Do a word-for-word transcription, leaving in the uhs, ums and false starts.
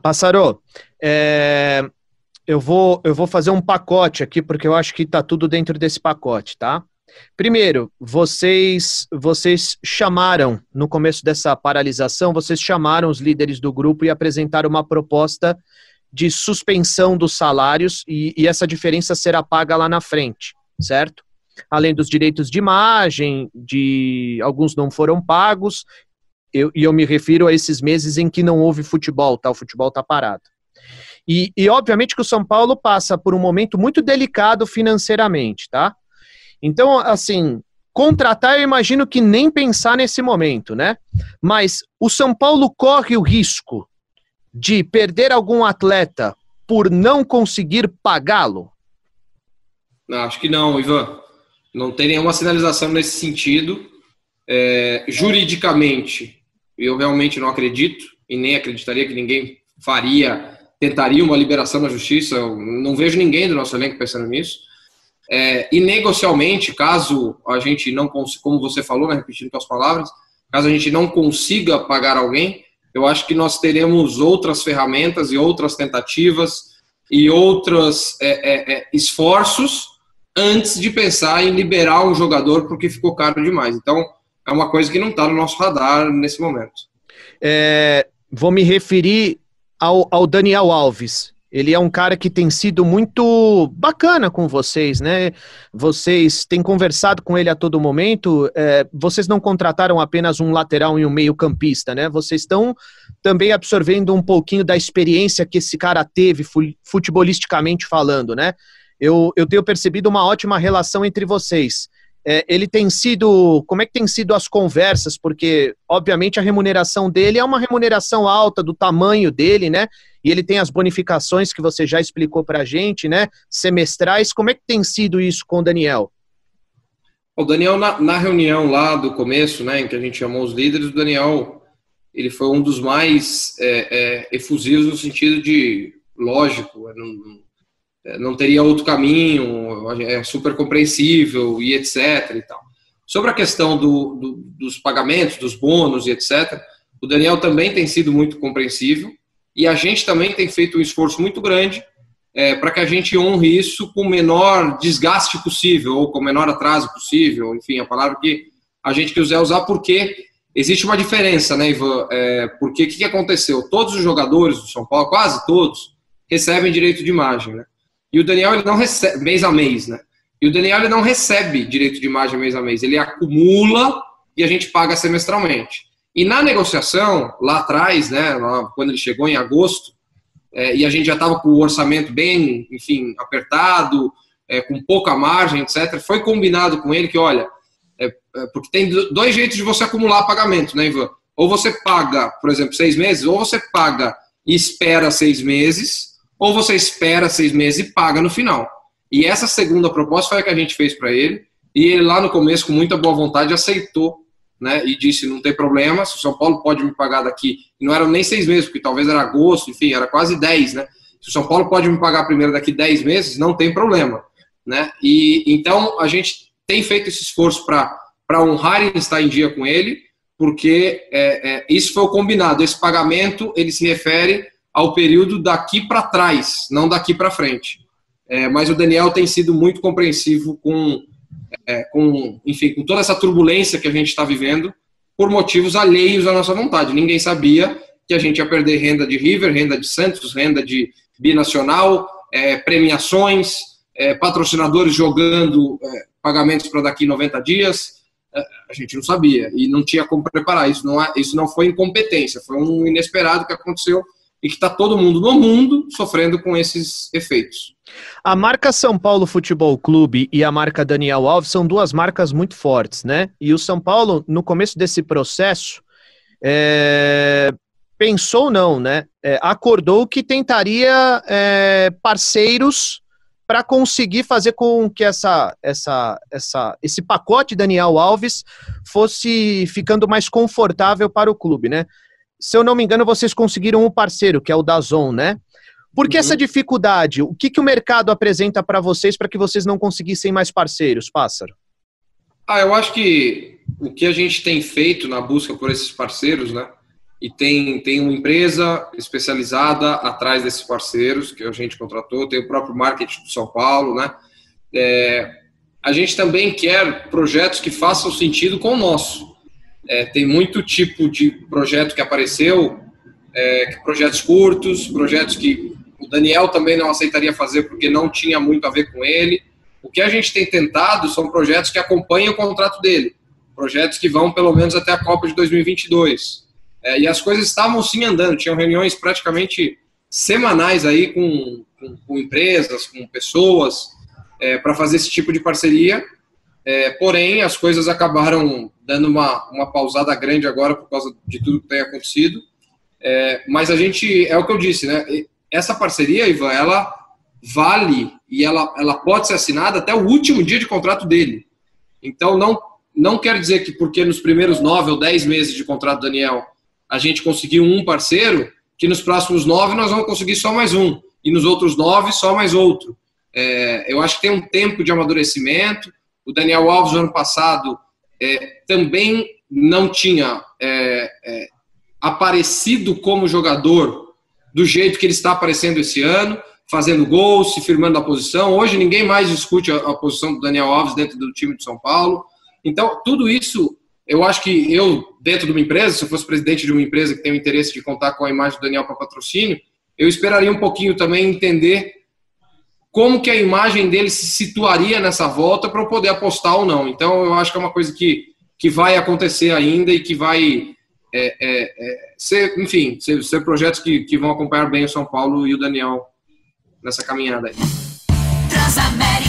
Passarô, é, eu, vou, eu vou fazer um pacote aqui, porque eu acho que está tudo dentro desse pacote, tá? Primeiro, vocês, vocês chamaram, no começo dessa paralisação, vocês chamaram os líderes do grupo e apresentaram uma proposta de suspensão dos salários e, e essa diferença será paga lá na frente, certo? Além dos direitos de imagem, de alguns não foram pagos, eu, e eu me refiro a esses meses em que não houve futebol, tá? O futebol está parado. E, e obviamente que o São Paulo passa por um momento muito delicado financeiramente, tá? Então, assim, contratar eu imagino que nem pensar nesse momento, né? Mas o São Paulo corre o risco de perder algum atleta por não conseguir pagá-lo? Não, acho que não, Ivan. Não tem nenhuma sinalização nesse sentido. É, juridicamente, eu realmente não acredito e nem acreditaria que ninguém faria, tentaria uma liberação na justiça. Eu não vejo ninguém do nosso elenco pensando nisso. É, e negocialmente, caso a gente não consiga, como você falou, né, repetindo com as palavras, caso a gente não consiga pagar alguém, eu acho que nós teremos outras ferramentas e outras tentativas e outros é, é, esforços antes de pensar em liberar um jogador porque ficou caro demais. Então, é uma coisa que não está no nosso radar nesse momento. É, vou me referir ao, ao Daniel Alves. Ele é um cara que tem sido muito bacana com vocês, né? Vocês têm conversado com ele a todo momento. É, vocês não contrataram apenas um lateral e um meio-campista, né? Vocês estão também absorvendo um pouquinho da experiência que esse cara teve, futebolisticamente falando, né? Eu, eu tenho percebido uma ótima relação entre vocês. É, ele tem sido... Como é que tem sido as conversas? Porque, obviamente, a remuneração dele é uma remuneração alta do tamanho dele, né? E ele tem as bonificações que você já explicou pra gente, né? Semestrais. Como é que tem sido isso com o Daniel? O Daniel, na, na reunião lá do começo, né, em que a gente chamou os líderes, o Daniel, ele foi um dos mais é, é, efusivos no sentido de, lógico, não, não teria outro caminho, é super compreensível e etc e tal. Sobre a questão do, do, dos pagamentos, dos bônus e etcétera, o Daniel também tem sido muito compreensível e a gente também tem feito um esforço muito grande é, para que a gente honre isso com o menor desgaste possível ou com o menor atraso possível, enfim, a palavra que a gente quiser usar, porque existe uma diferença, né, Ivan? É, porque o que, que aconteceu? Todos os jogadores do São Paulo, quase todos, recebem direito de imagem, né? E o Daniel, ele não recebe, mês a mês, né? E o Daniel, ele não recebe direito de imagem mês a mês, ele acumula e a gente paga semestralmente. E na negociação, lá atrás, né, lá, quando ele chegou em agosto, é, e a gente já estava com o orçamento bem, enfim, apertado, é, com pouca margem, etcétera, foi combinado com ele que, olha, é, é, porque tem dois jeitos de você acumular pagamento, né, Ivan? Ou você paga, por exemplo, seis meses, ou você paga e espera seis meses, ou você espera seis meses e paga no final. E essa segunda proposta foi a que a gente fez para ele, e ele lá no começo, com muita boa vontade, aceitou, né, e disse, não tem problema, se o São Paulo pode me pagar daqui, e não eram nem seis meses, porque talvez era agosto, enfim, era quase dez, né, se o São Paulo pode me pagar primeiro daqui dez meses, não tem problema, né, e então a gente tem feito esse esforço para honrar e estar em dia com ele, porque é, é, isso foi o combinado, esse pagamento, ele se refere ao período daqui para trás, não daqui para frente, é, mas o Daniel tem sido muito compreensivo com É, com, enfim, com toda essa turbulência que a gente está vivendo por motivos alheios à nossa vontade. Ninguém sabia que a gente ia perder renda de River, renda de Santos, renda de Binacional, é, premiações, é, patrocinadores jogando é, pagamentos para daqui noventa dias. É, a gente não sabia e não tinha como preparar. Isso não, isso não foi incompetência, foi um inesperado que aconteceu e que está todo mundo no mundo sofrendo com esses efeitos. A marca São Paulo Futebol Clube e a marca Daniel Alves são duas marcas muito fortes, né? E o São Paulo, no começo desse processo, é... pensou não, né? É, acordou que tentaria é, parceiros para conseguir fazer com que essa, essa, essa, esse pacote Daniel Alves fosse ficando mais confortável para o clube, né? Se eu não me engano, vocês conseguiram um parceiro, que é o DAZN, né? Por que uhum. essa dificuldade? O que, que o mercado apresenta para vocês para que vocês não conseguissem mais parceiros, Pássaro? Ah, eu acho que o que a gente tem feito na busca por esses parceiros, né? e tem, tem uma empresa especializada atrás desses parceiros que a gente contratou, tem o próprio marketing do São Paulo, né? É, a gente também quer projetos que façam sentido com o nosso. É, tem muito tipo de projeto que apareceu, é, projetos curtos, projetos que o Daniel também não aceitaria fazer porque não tinha muito a ver com ele. O que a gente tem tentado são projetos que acompanham o contrato dele, projetos que vão pelo menos até a Copa de dois mil e vinte e dois. É, e as coisas estavam sim andando, tinham reuniões praticamente semanais aí com, com, com empresas, com pessoas, é, para fazer esse tipo de parceria. É, porém, as coisas acabaram dando uma, uma pausada grande agora por causa de tudo que tem acontecido. É, mas a gente, é o que eu disse, né? Essa parceria, Ivan, ela vale e ela, ela pode ser assinada até o último dia de contrato dele. Então, não, não quer dizer que porque nos primeiros nove ou dez meses de contrato do Daniel a gente conseguiu um parceiro, que nos próximos nove nós vamos conseguir só mais um, e nos outros nove só mais outro. É, eu acho que tem um tempo de amadurecimento. O Daniel Alves, no ano passado, é, também não tinha é, é, aparecido como jogador do jeito que ele está aparecendo esse ano, fazendo gols, se firmando na posição. Hoje ninguém mais discute a, a posição do Daniel Alves dentro do time de São Paulo. Então, tudo isso, eu acho que eu, dentro de uma empresa, se eu fosse presidente de uma empresa que tem o interesse de contar com a imagem do Daniel para patrocínio, eu esperaria um pouquinho também entender como que a imagem dele se situaria nessa volta para eu poder apostar ou não. Então, eu acho que é uma coisa que, que vai acontecer ainda e que vai é, é, é, ser, enfim, ser, ser projetos que, que vão acompanhar bem o São Paulo e o Daniel nessa caminhada aí. Transamérica.